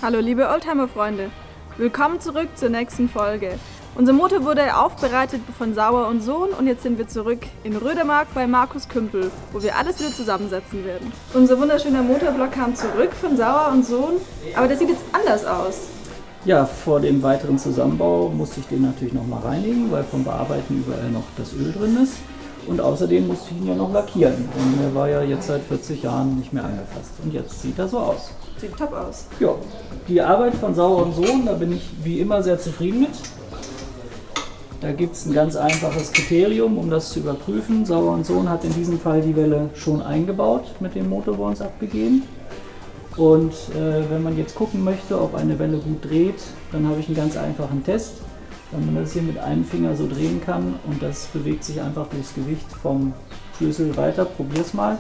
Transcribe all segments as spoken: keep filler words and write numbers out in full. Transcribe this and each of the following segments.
Hallo liebe Oldtimer-Freunde, willkommen zurück zur nächsten Folge. Unser Motor wurde aufbereitet von Sauer und Sohn und jetzt sind wir zurück in Rödermark bei Markus Kümpel, wo wir alles wieder zusammensetzen werden. Unser wunderschöner Motorblock kam zurück von Sauer und Sohn, aber der sieht jetzt anders aus. Ja, vor dem weiteren Zusammenbau musste ich den natürlich noch mal reinigen, weil vom Bearbeiten überall noch das Öl drin ist. Und außerdem musste ich ihn ja noch lackieren. Und er war ja jetzt seit vierzig Jahren nicht mehr angefasst. Und jetzt sieht er so aus. Sieht top aus. Ja, die Arbeit von Sauer und Sohn, da bin ich wie immer sehr zufrieden mit. Da gibt es ein ganz einfaches Kriterium, um das zu überprüfen. Sauer und Sohn hat in diesem Fall die Welle schon eingebaut mit dem Motor bei uns abgegeben. Und äh, wenn man jetzt gucken möchte, ob eine Welle gut dreht, dann habe ich einen ganz einfachen Test. Wenn man das hier mit einem Finger so drehen kann und das bewegt sich einfach durchs Gewicht vom Schlüssel weiter, probier's mal,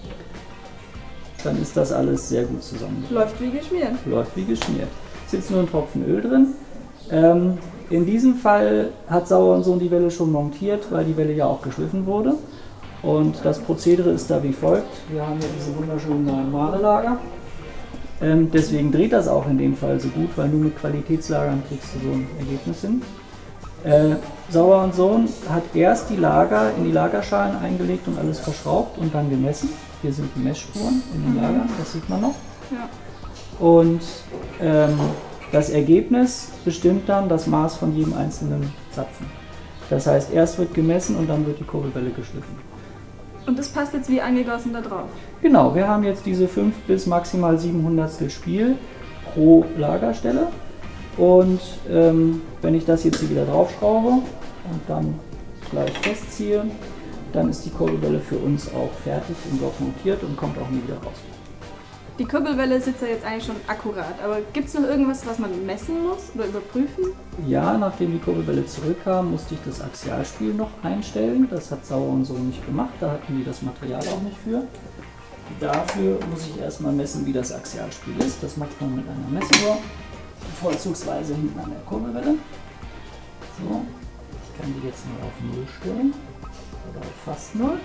dann ist das alles sehr gut zusammen. Läuft wie geschmiert. Läuft wie geschmiert. Es ist jetzt nur ein Tropfen Öl drin. Ähm, in diesem Fall hat Sauer und Sohn die Welle schon montiert, weil die Welle ja auch geschliffen wurde. Und das Prozedere ist da wie folgt. Wir haben hier diese wunderschönen neuen Mahlelager. Ähm, deswegen dreht das auch in dem Fall so gut, weil nur mit Qualitätslagern kriegst du so ein Ergebnis hin. Äh, Sauer und Sohn hat erst die Lager in die Lagerschalen eingelegt und alles verschraubt und dann gemessen. Hier sind die Messspuren in den Lagern, das sieht man noch. Ja. Und ähm, das Ergebnis bestimmt dann das Maß von jedem einzelnen Zapfen. Das heißt, erst wird gemessen und dann wird die Kurbelwelle geschliffen. Und das passt jetzt wie angegossen da drauf? Genau, wir haben jetzt diese fünf bis maximal sieben Hundertstel Spiel pro Lagerstelle. Und ähm, wenn ich das jetzt hier wieder draufschraube und dann gleich festziehe, dann ist die Kurbelwelle für uns auch fertig im Block montiert und kommt auch nie wieder raus. Die Kurbelwelle sitzt ja jetzt eigentlich schon akkurat, aber gibt es noch irgendwas, was man messen muss oder überprüfen? Ja, nachdem die Kurbelwelle zurückkam, musste ich das Axialspiel noch einstellen. Das hat Sauer und Sohn nicht gemacht, da hatten die das Material auch nicht für. Dafür muss ich erstmal messen, wie das Axialspiel ist. Das macht man mit einer Messuhr, vorzugsweise hinten an der Kurbelwelle. So, ich kann die jetzt mal auf null stellen oder auf fast null.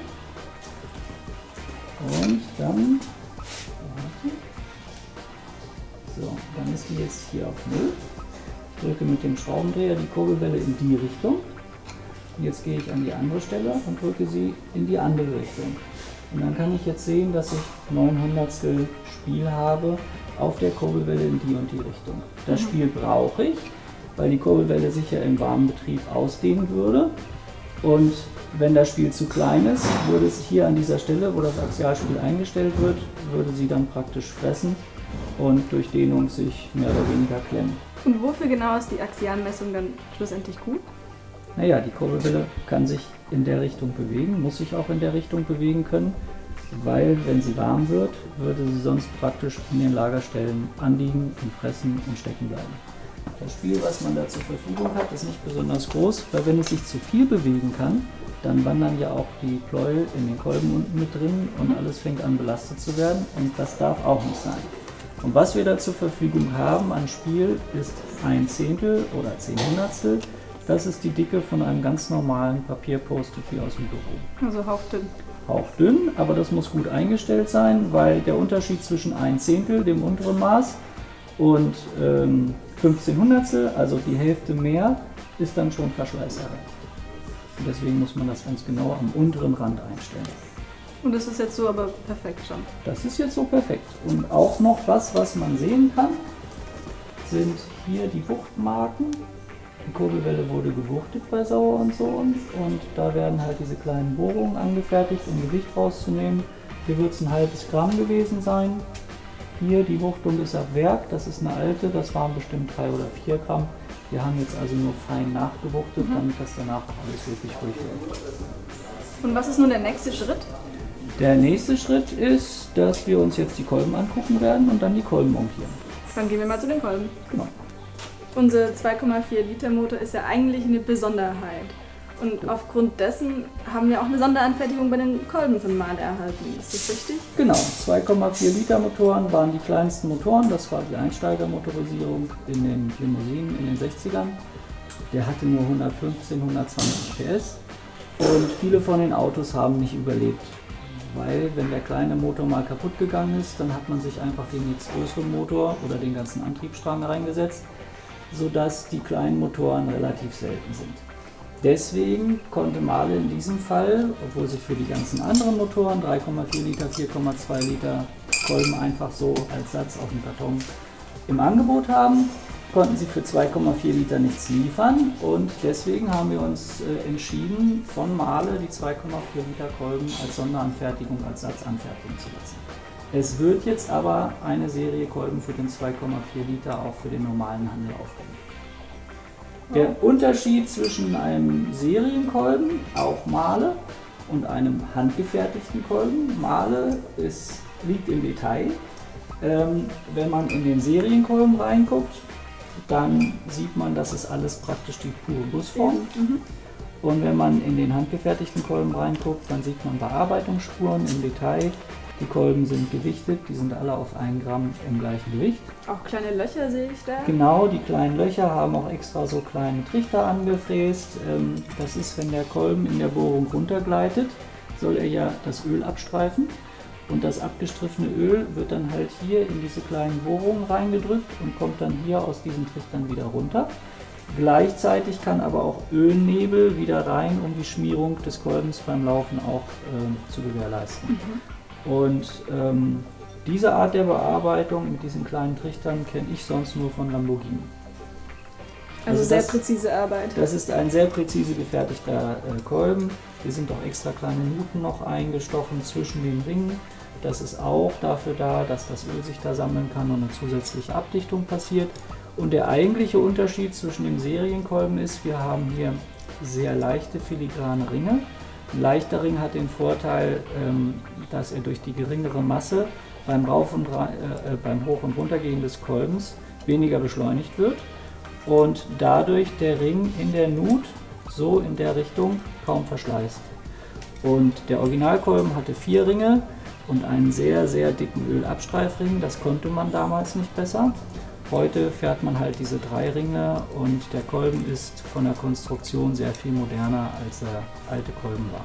Und dann, so, dann ist die jetzt hier auf null. Ich drücke mit dem Schraubendreher die Kurbelwelle in die Richtung. Und jetzt gehe ich an die andere Stelle und drücke sie in die andere Richtung. Und dann kann ich jetzt sehen, dass ich neun Hundertstel Spiel habe auf der Kurbelwelle in die und die Richtung. Das Spiel brauche ich, weil die Kurbelwelle sich ja im warmen Betrieb ausdehnen würde. Und wenn das Spiel zu klein ist, würde es hier an dieser Stelle, wo das Axialspiel eingestellt wird, würde sie dann praktisch fressen und durch Dehnung sich mehr oder weniger klemmen. Und wofür genau ist die Axialmessung dann schlussendlich gut? Naja, die Kurbelwelle kann sich in der Richtung bewegen, muss sich auch in der Richtung bewegen können, weil wenn sie warm wird, würde sie sonst praktisch in den Lagerstellen anliegen und fressen und stecken bleiben. Das Spiel, was man da zur Verfügung hat, ist nicht besonders groß, weil wenn es sich zu viel bewegen kann, dann wandern ja auch die Pleuel in den Kolben unten mit drin und alles fängt an belastet zu werden und das darf auch nicht sein. Und was wir da zur Verfügung haben an Spiel ist ein Zehntel oder zehn Hundertstel. Das ist die Dicke von einem ganz normalen Papierpost-it wie aus dem Büro. Also hauchdünn. Hauchdünn, aber das muss gut eingestellt sein, weil der Unterschied zwischen ein Zehntel, dem unteren Maß, und ähm, fünfzehn Hundertstel, also die Hälfte mehr, ist dann schon Verschleißerei. Und deswegen muss man das ganz genau am unteren Rand einstellen. Und das ist jetzt so aber perfekt schon? Das ist jetzt so perfekt. Und auch noch was, was man sehen kann, sind hier die Wuchtmarken. Die Kurbelwelle wurde gewuchtet bei Sauer und Sohn und da werden halt diese kleinen Bohrungen angefertigt, um Gewicht rauszunehmen. Hier wird es ein halbes Gramm gewesen sein. Hier die Wuchtung ist ab Werk, das ist eine alte, das waren bestimmt drei oder vier Gramm. Wir haben jetzt also nur fein nachgewuchtet, mhm. damit das danach alles wirklich ruhig wird. Und was ist nun der nächste Schritt? Der nächste Schritt ist, dass wir uns jetzt die Kolben angucken werden und dann die Kolben montieren. Dann gehen wir mal zu den Kolben. Genau. Unser zwei Komma vier Liter Motor ist ja eigentlich eine Besonderheit. Und aufgrund dessen haben wir auch eine Sonderanfertigung bei den Kolben von Mahle erhalten. Ist das richtig? Genau, zwei Komma vier Liter Motoren waren die kleinsten Motoren. Das war die Einsteigermotorisierung in den Limousinen in den sechzigern. Der hatte nur hundertfünfzehn, hundertzwanzig P S. Und viele von den Autos haben nicht überlebt, weil wenn der kleine Motor mal kaputt gegangen ist, dann hat man sich einfach den nächst größeren Motor oder den ganzen Antriebsstrang reingesetzt, sodass die kleinen Motoren relativ selten sind. Deswegen konnte Mahle in diesem Fall, obwohl sie für die ganzen anderen Motoren drei Komma vier Liter, vier Komma zwei Liter Kolben einfach so als Satz auf dem Karton im Angebot haben, konnten sie für zwei Komma vier Liter nichts liefern und deswegen haben wir uns äh, entschieden, von Mahle die zwei Komma vier Liter Kolben als Sonderanfertigung, als Satz anfertigen zu lassen. Es wird jetzt aber eine Serie Kolben für den zwei Komma vier Liter auch für den normalen Handel aufgelegt. Der Unterschied zwischen einem Serienkolben, auch Mahle, und einem handgefertigten Kolben, Mahle, ist, liegt im Detail. Ähm, wenn man in den Serienkolben reinguckt, dann sieht man, das ist alles praktisch die pure Gussform. Mhm. Und wenn man in den handgefertigten Kolben reinguckt, dann sieht man Bearbeitungsspuren im Detail. Die Kolben sind gewichtet, die sind alle auf ein Gramm im gleichen Gewicht. Auch kleine Löcher sehe ich da. Genau, die kleinen Löcher haben auch extra so kleine Trichter angefräst. Das ist, wenn der Kolben in der Bohrung runtergleitet, soll er ja das Öl abstreifen. Und das abgestriffene Öl wird dann halt hier in diese kleinen Bohrungen reingedrückt und kommt dann hier aus diesen Trichtern wieder runter. Gleichzeitig kann aber auch Ölnebel wieder rein, um die Schmierung des Kolbens beim Laufen auch äh, zu gewährleisten. Mhm. Und ähm, diese Art der Bearbeitung mit diesen kleinen Trichtern kenne ich sonst nur von Lamborghini. Also, also sehr das, präzise Arbeit. Das ist ein sehr präzise gefertigter äh, Kolben. Hier sind auch extra kleine Nuten noch eingestochen zwischen den Ringen. Das ist auch dafür da, dass das Öl sich da sammeln kann und eine zusätzliche Abdichtung passiert. Und der eigentliche Unterschied zwischen dem Serienkolben ist, wir haben hier sehr leichte filigrane Ringe. Ein leichter Ring hat den Vorteil, dass er durch die geringere Masse beim, Rauf und, äh, beim Hoch- und Runtergehen des Kolbens weniger beschleunigt wird und dadurch der Ring in der Nut so in der Richtung kaum verschleißt. Und der Originalkolben hatte vier Ringe und einen sehr, sehr dicken Ölabstreifring. Das konnte man damals nicht besser. Heute fährt man halt diese drei Ringe und der Kolben ist von der Konstruktion sehr viel moderner, als der alte Kolben war.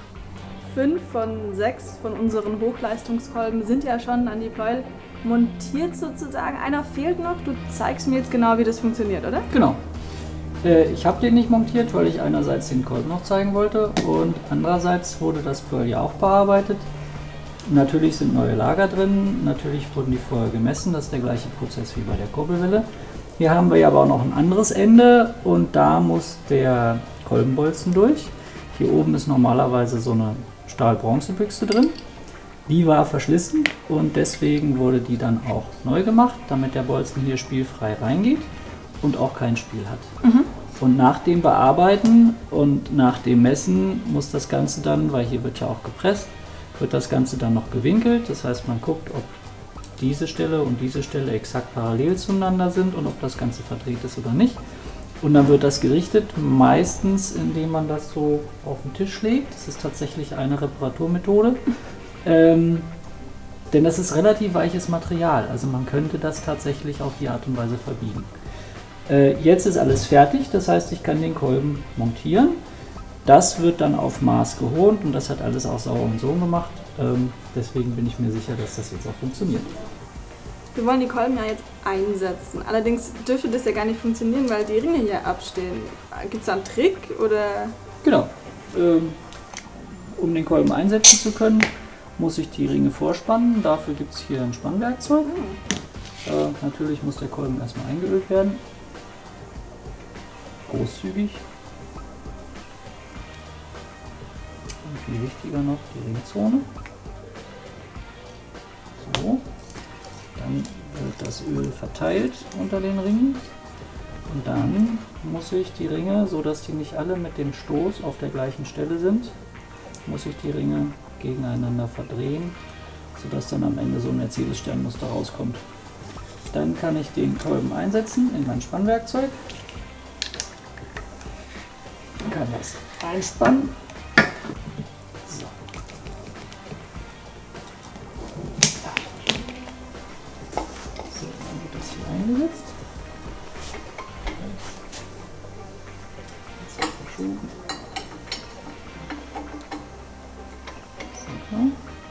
Fünf von sechs von unseren Hochleistungskolben sind ja schon an die Pleuel montiert sozusagen. Einer fehlt noch. Du zeigst mir jetzt genau, wie das funktioniert, oder? Genau. Äh, ich habe den nicht montiert, weil ich einerseits den Kolben noch zeigen wollte und andererseits wurde das Pleuel ja auch bearbeitet. Natürlich sind neue Lager drin, natürlich wurden die vorher gemessen, das ist der gleiche Prozess wie bei der Kurbelwelle. Hier haben wir ja aber auch noch ein anderes Ende und da muss der Kolbenbolzen durch. Hier oben ist normalerweise so eine Stahl-Bronze-Büchse drin. Die war verschlissen und deswegen wurde die dann auch neu gemacht, damit der Bolzen hier spielfrei reingeht und auch kein Spiel hat. Mhm. Und nach dem Bearbeiten und nach dem Messen muss das Ganze dann, weil hier wird ja auch gepresst, wird das Ganze dann noch gewinkelt. Das heißt, man guckt, ob diese Stelle und diese Stelle exakt parallel zueinander sind und ob das Ganze verdreht ist oder nicht. Und dann wird das gerichtet, meistens indem man das so auf den Tisch legt. Das ist tatsächlich eine Reparaturmethode. Ähm, denn das ist relativ weiches Material, also man könnte das tatsächlich auf die Art und Weise verbiegen. Äh, jetzt ist alles fertig, das heißt, ich kann den Kolben montieren. Das wird dann auf Maß geholt und das hat alles auch sauber und so gemacht. Ähm, deswegen bin ich mir sicher, dass das jetzt auch funktioniert. Wir wollen die Kolben ja jetzt einsetzen. Allerdings dürfte das ja gar nicht funktionieren, weil die Ringe hier abstehen. Gibt es da einen Trick oder? Genau. Ähm, um den Kolben einsetzen zu können, muss ich die Ringe vorspannen. Dafür gibt es hier ein Spannwerkzeug. Mhm. Äh, natürlich muss der Kolben erstmal eingeölt werden. Großzügig. Und viel wichtiger noch die Ringzone. So. Dann wird das Öl verteilt unter den Ringen. Und dann muss ich die Ringe, so dass die nicht alle mit dem Stoß auf der gleichen Stelle sind, muss ich die Ringe gegeneinander verdrehen, sodass dann am Ende so ein Mercedes-Sternmuster rauskommt. Dann kann ich den Kolben einsetzen in mein Spannwerkzeug. Dann kann das einspannen. So. So, dann wird das hier eingesetzt. Jetzt verschoben. Schon klar.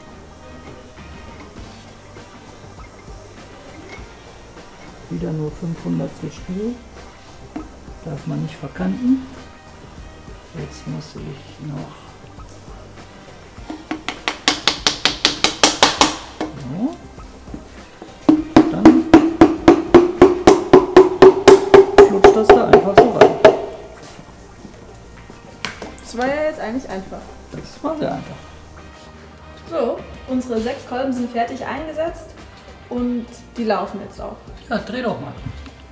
Wieder nur fünfhundertstel Stiel. Darf man nicht verkanten. Jetzt muss ich noch so. Dann flutscht das da einfach so rein. Das war ja jetzt eigentlich einfach. Das war sehr einfach. So, unsere sechs Kolben sind fertig eingesetzt und die laufen jetzt auch. Ja, dreh doch mal.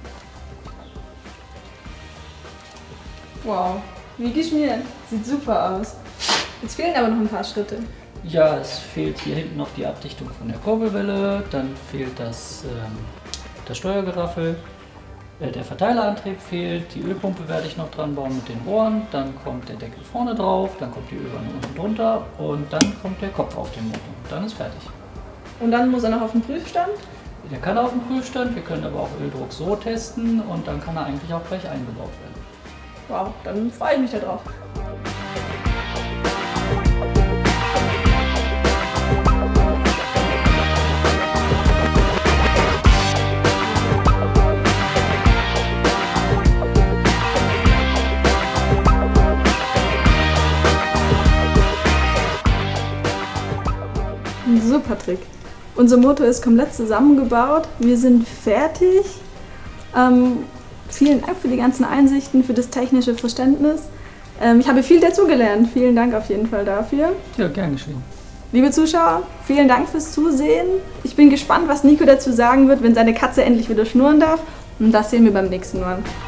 Wow, wie geschmiert. Sieht super aus. Jetzt fehlen aber noch ein paar Schritte. Ja, es fehlt hier hinten noch die Abdichtung von der Kurbelwelle, dann fehlt das, ähm, das Steuergeraffel, äh, der Verteilerantrieb fehlt, die Ölpumpe werde ich noch dran bauen mit den Rohren, dann kommt der Deckel vorne drauf, dann kommt die Ölwanne unten drunter und dann kommt der Kopf auf den Motor. Dann ist fertig. Und dann muss er noch auf den Prüfstand? Der kann auf dem Prüfstand, wir können aber auch Öldruck so testen und dann kann er eigentlich auch gleich eingebaut werden. Wow, dann freue ich mich da drauf. So, Patrick. Unser Motor ist komplett zusammengebaut. Wir sind fertig. Ähm, vielen Dank für die ganzen Einsichten, für das technische Verständnis. Ähm, ich habe viel dazugelernt. Vielen Dank auf jeden Fall dafür. Ja, gern geschehen. Liebe Zuschauer, vielen Dank fürs Zusehen. Ich bin gespannt, was Nico dazu sagen wird, wenn seine Katze endlich wieder schnurren darf. Und das sehen wir beim nächsten Mal.